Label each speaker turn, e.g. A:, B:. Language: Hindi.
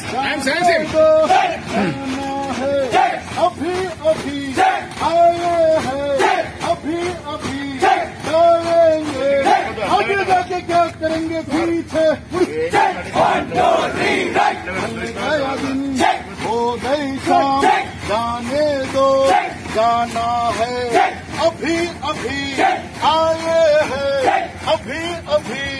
A: जाने दो जाना है अभी अभी आए हैं अभी अभी जाएंगे आगे जाके क्या करेंगे पीछे गया दिन हो गई शाम जाने दो जाना है अभी अभी आए हैं अभी अभी